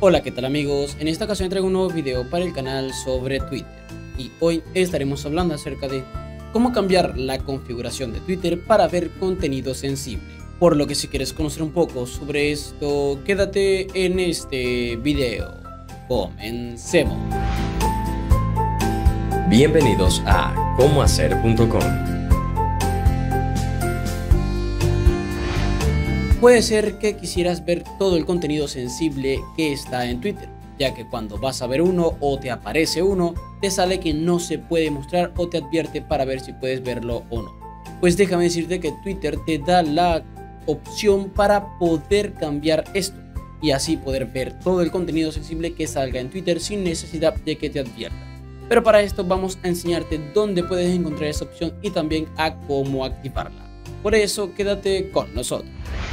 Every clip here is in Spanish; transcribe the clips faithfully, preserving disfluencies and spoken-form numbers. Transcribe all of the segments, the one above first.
Hola, ¿qué tal amigos? En esta ocasión traigo un nuevo video para el canal sobre Twitter y hoy estaremos hablando acerca de cómo cambiar la configuración de Twitter para ver contenido sensible. Por lo que si quieres conocer un poco sobre esto, quédate en este video. Comencemos. Bienvenidos a cómo hacer punto com. Puede ser que quisieras ver todo el contenido sensible que está en Twitter, ya que cuando vas a ver uno o te aparece uno, te sale que no se puede mostrar o te advierte para ver si puedes verlo o no. Pues déjame decirte que Twitter te da la opción para poder cambiar esto y así poder ver todo el contenido sensible que salga en Twitter sin necesidad de que te advierta. Pero para esto vamos a enseñarte dónde puedes encontrar esa opción y también a cómo activarla. Por eso quédate con nosotros.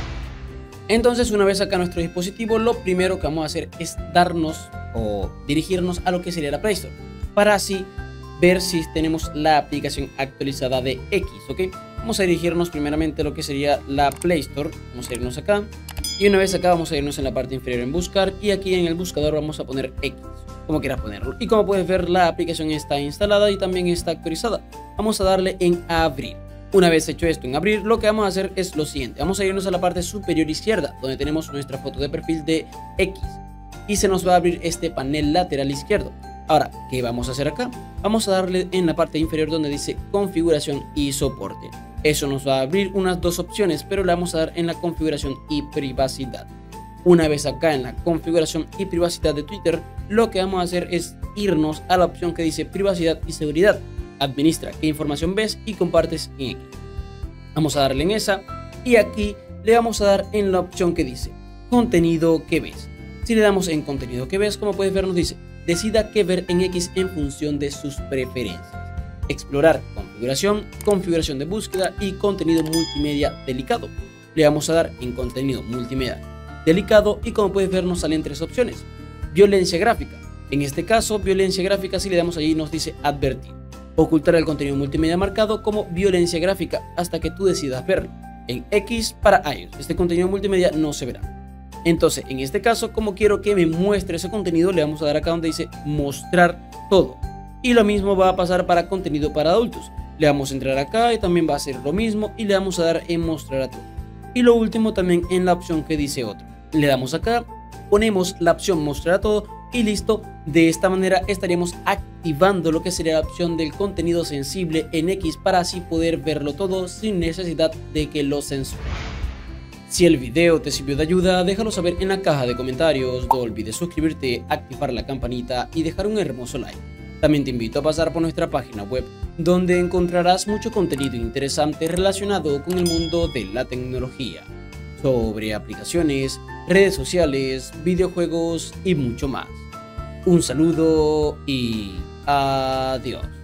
Entonces, una vez acá en nuestro dispositivo, lo primero que vamos a hacer es darnos o dirigirnos a lo que sería la Play Store, para así ver si tenemos la aplicación actualizada de X, ¿ok? Vamos a dirigirnos primeramente a lo que sería la Play Store. Vamos a irnos acá y una vez acá vamos a irnos en la parte inferior en buscar y aquí en el buscador vamos a poner X, como quieras ponerlo. Y como puedes ver, la aplicación está instalada y también está actualizada. Vamos a darle en abrir. Una vez hecho esto en abrir, lo que vamos a hacer es lo siguiente. Vamos a irnos a la parte superior izquierda, donde tenemos nuestra foto de perfil de X. Y se nos va a abrir este panel lateral izquierdo. Ahora, ¿qué vamos a hacer acá? Vamos a darle en la parte inferior donde dice configuración y soporte. Eso nos va a abrir unas dos opciones, pero le vamos a dar en la configuración y privacidad. Una vez acá en la configuración y privacidad de Twitter, lo que vamos a hacer es irnos a la opción que dice privacidad y seguridad. Administra qué información ves y compartes en X. Vamos a darle en esa y aquí le vamos a dar en la opción que dice contenido que ves. Si le damos en contenido que ves, como puedes ver nos dice decida qué ver en X en función de sus preferencias. Explorar configuración, configuración de búsqueda y contenido multimedia delicado. Le vamos a dar en contenido multimedia delicado y como puedes ver nos salen tres opciones. Violencia gráfica. En este caso, violencia gráfica, si le damos allí nos dice advertir. Ocultar el contenido multimedia marcado como violencia gráfica hasta que tú decidas verlo. En X para iOS, este contenido multimedia no se verá. Entonces, en este caso, como quiero que me muestre ese contenido, le vamos a dar acá donde dice mostrar todo. Y lo mismo va a pasar para contenido para adultos. Le vamos a entrar acá y también va a hacer lo mismo y le vamos a dar en mostrar a todo. Y lo último también en la opción que dice otro. Le damos acá, ponemos la opción mostrar a todo y listo. De esta manera estaríamos activando lo que sería la opción del contenido sensible en X para así poder verlo todo sin necesidad de que lo censuren. Si el video te sirvió de ayuda, déjalo saber en la caja de comentarios. No olvides suscribirte, activar la campanita y dejar un hermoso like. También te invito a pasar por nuestra página web, donde encontrarás mucho contenido interesante relacionado con el mundo de la tecnología, sobre aplicaciones, redes sociales, videojuegos y mucho más. Un saludo y adiós.